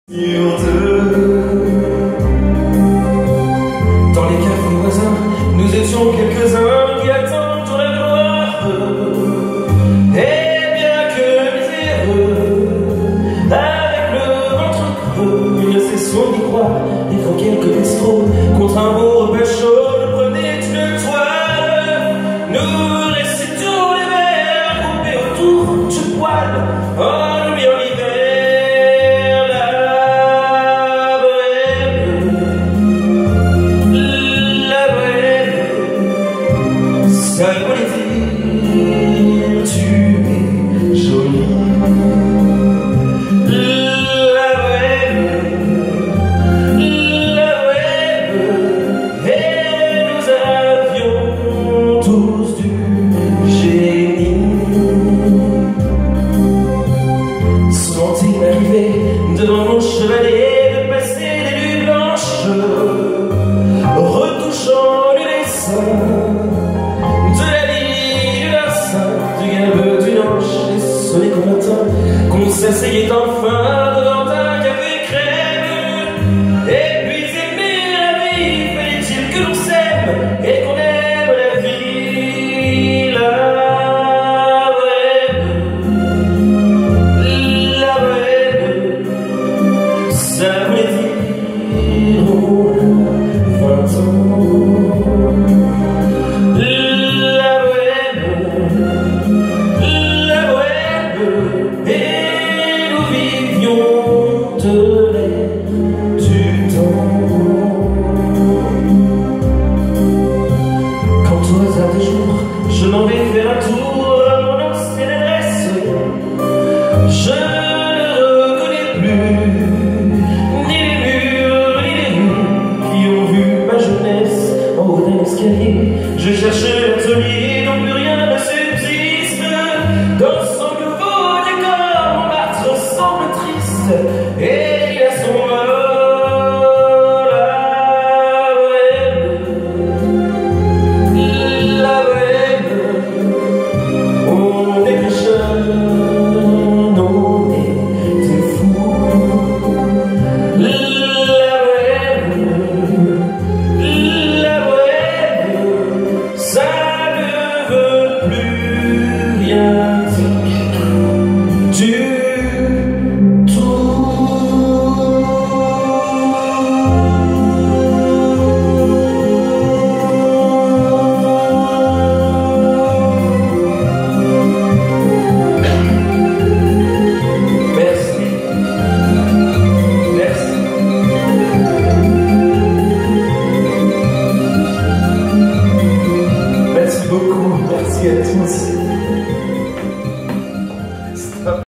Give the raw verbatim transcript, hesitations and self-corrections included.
Sur deux. Dans les cafés voisins, nous étions quelques-uns qui attendent la gloire. Et bien que miséreux, avec le ventre creux, une session d'y croire, et quand quelques bistrots, contre un beau repas chaud, prenaient une toile. Nous récitions les vers groupés autour du poêle, en oubliant l'hiver. Ça voulait dire tu es jolie. La bohème, la bohème, et nous avions tous du génie. Sont-ils arrivés devant mon chevalier de passer des nuits blanches, retouchant le dessin qu'on s'asseyait enfin devant un café crème. Et puis aimer la vie, fallait-il que l'on s'aime et qu'on aime la vie. La bohème, la bohème, ça voulait dire vingt ans. La bohème, et nous vivions de l'air du temps. Quand au hasard des jours, je m'en vais faire un tour à mon ancienne adresse, je ne reconnais plus ni les murs ni les rues qui ont vu ma jeunesse en haut d'un escalier. Je cherche l'atelier dont plus rien ne subsiste. Dans son nouveau décor, Montmartre semble triste et il a son mot. La bohème, la bohème, on était jeunes, on était fous. La bohème, la bohème, ça ne veut plus rien du tout. Merci. Merci. Merci beaucoup. Merci à tous.